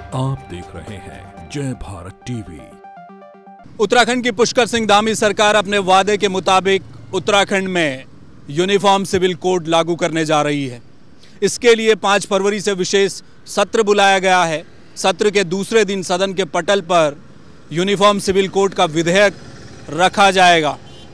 आप देख रहे हैं जय भारत टीवी। उत्तराखंड की पुष्कर सिंह धामी सरकार अपने वादे के मुताबिक उत्तराखंड में यूनिफॉर्म सिविल कोड लागू करने जा रही है। इसके लिए 5 फरवरी से विशेष सत्र बुलाया गया है। सत्र के दूसरे दिन सदन के पटल पर यूनिफॉर्म सिविल कोड का विधेयक रखा जाएगा।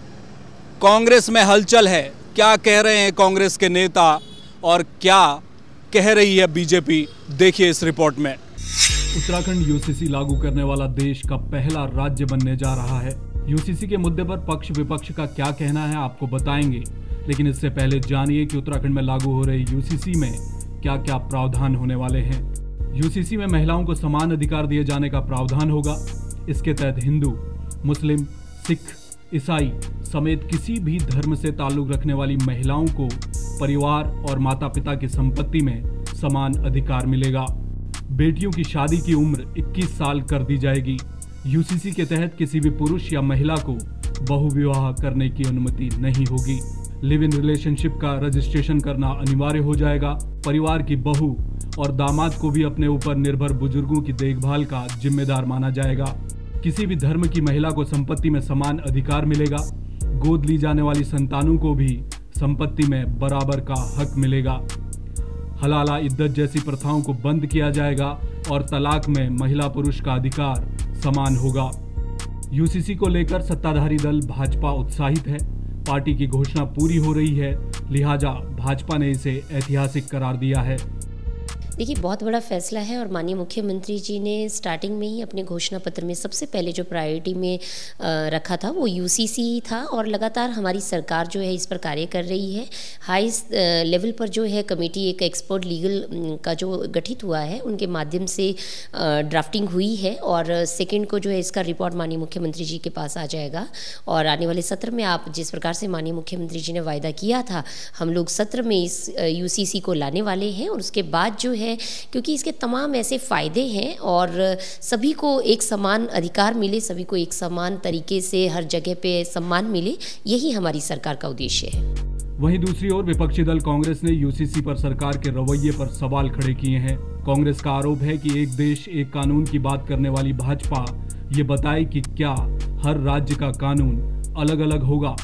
कांग्रेस में हलचल है। क्या कह रहे हैं कांग्रेस के नेता और क्या कह रही है बीजेपी, देखिए इस रिपोर्ट में। उत्तराखंड यूसीसी लागू करने वाला देश का पहला राज्य बनने जा रहा है। यूसीसी के मुद्दे पर पक्ष विपक्ष का क्या कहना है आपको बताएंगे, लेकिन इससे पहले जानिए कि उत्तराखंड में लागू हो रहे यूसीसी में क्या क्या प्रावधान होने वाले हैं। यूसीसी में महिलाओं को समान अधिकार दिए जाने का प्रावधान होगा। इसके तहत हिंदू, मुस्लिम, सिख, ईसाई समेत किसी भी धर्म से ताल्लुक रखने वाली महिलाओं को परिवार और माता पिता की संपत्ति में समान अधिकार मिलेगा। बेटियों की शादी की उम्र 21 साल कर दी जाएगी। यूसीसी के तहत किसी भी पुरुष या महिला को बहुविवाह करने की अनुमति नहीं होगी। लिव इन रिलेशनशिप का रजिस्ट्रेशन करना अनिवार्य हो जाएगा। परिवार की बहू और दामाद को भी अपने ऊपर निर्भर बुजुर्गों की देखभाल का जिम्मेदार माना जाएगा। किसी भी धर्म की महिला को संपत्ति में समान अधिकार मिलेगा। गोद ली जाने वाली संतानों को भी संपत्ति में बराबर का हक मिलेगा। हलाला इद्दत जैसी प्रथाओं को बंद किया जाएगा और तलाक में महिला पुरुष का अधिकार समान होगा। यूसीसी को लेकर सत्ताधारी दल भाजपा उत्साहित है। पार्टी की घोषणा पूरी हो रही है, लिहाजा भाजपा ने इसे ऐतिहासिक करार दिया है। देखिए, बहुत बड़ा फैसला है और माननीय मुख्यमंत्री जी ने स्टार्टिंग में ही अपने घोषणा पत्र में सबसे पहले जो प्रायोरिटी में रखा था वो यूसीसी ही था और लगातार हमारी सरकार जो है इस पर कार्य कर रही है। हाई लेवल पर जो है कमेटी, एक एक्सपर्ट लीगल का जो गठित हुआ है, उनके माध्यम से ड्राफ्टिंग हुई है और सेकेंड को जो है इसका रिपोर्ट माननीय मुख्यमंत्री जी के पास आ जाएगा। और आने वाले सत्र में आप जिस प्रकार से माननीय मुख्यमंत्री जी ने वायदा किया था, हम लोग सत्र में इस यूसीसी को लाने वाले हैं और उसके बाद जो है, क्योंकि इसके तमाम ऐसे फायदे हैं और सभी को एक समान अधिकार मिले, सभी को एक समान तरीके से हर जगह पे सम्मान मिले, यही हमारी सरकार का उद्देश्य है। वहीं दूसरी ओर विपक्षी दल कांग्रेस ने यूसीसी पर सरकार के रवैये पर सवाल खड़े किए हैं। कांग्रेस का आरोप है कि एक देश एक कानून की बात करने वाली भाजपा ये बताए कि क्या हर राज्य का कानून अलग अलग होगा।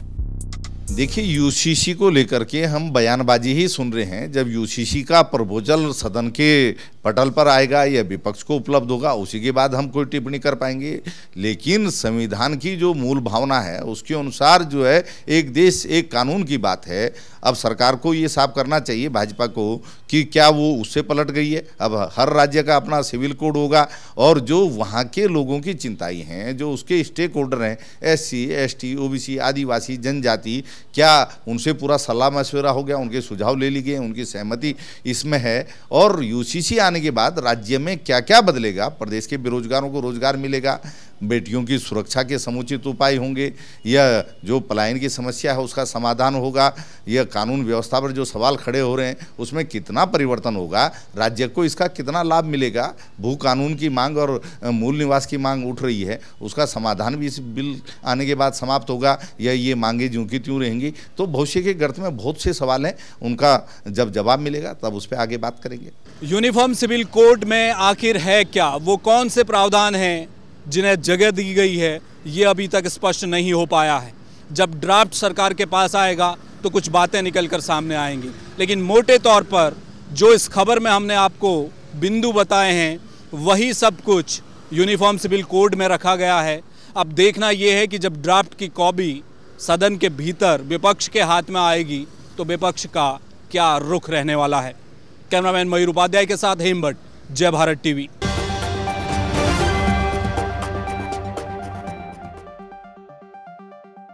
देखिए, यूसीसी को लेकर के हम बयानबाजी ही सुन रहे हैं। जब यूसीसी का प्रपोजल सदन के पटल पर आएगा या विपक्ष को उपलब्ध होगा, उसी के बाद हम कोई टिप्पणी कर पाएंगे। लेकिन संविधान की जो मूल भावना है उसके अनुसार जो है एक देश एक कानून की बात है। अब सरकार को ये साफ करना चाहिए, भाजपा को, कि क्या वो उससे पलट गई है। अब हर राज्य का अपना सिविल कोड होगा और जो वहाँ के लोगों की चिंताएं हैं, जो उसके स्टेक होल्डर हैं, SC, ST, OBC, आदिवासी जनजाति, क्या उनसे पूरा सलाह मशवरा हो गया, उनके सुझाव ले लिए गए, उनकी सहमति इसमें है। और यूसीसी आने के बाद राज्य में क्या क्या बदलेगा, प्रदेश के बेरोजगारों को रोजगार मिलेगा, बेटियों की सुरक्षा के समुचित उपाय होंगे, या जो पलायन की समस्या है उसका समाधान होगा, यह कानून व्यवस्था पर जो सवाल खड़े हो रहे हैं उसमें कितना परिवर्तन होगा, राज्य को इसका कितना लाभ मिलेगा। भू कानून की मांग और मूल निवास की मांग उठ रही है, उसका समाधान भी इस बिल आने के बाद समाप्त होगा या ये मांगे ज्यों की त्यों रहेंगी। तो भविष्य के गर्त में बहुत से सवाल हैं, उनका जब जवाब मिलेगा तब उस पर आगे बात करेंगे। यूनिफॉर्म सिविल कोड में आखिर है क्या, वो कौन से प्रावधान हैं जिन्हें जगह दी गई है, ये अभी तक स्पष्ट नहीं हो पाया है। जब ड्राफ्ट सरकार के पास आएगा तो कुछ बातें निकल कर सामने आएंगी, लेकिन मोटे तौर पर जो इस खबर में हमने आपको बिंदु बताए हैं वही सब कुछ यूनिफॉर्म सिविल कोड में रखा गया है। अब देखना ये है कि जब ड्राफ्ट की कॉपी सदन के भीतर विपक्ष के हाथ में आएगी तो विपक्ष का क्या रुख रहने वाला है। कैमरामैन मयूर उपाध्याय के साथ हेम भट्ट, जय भारत टीवी।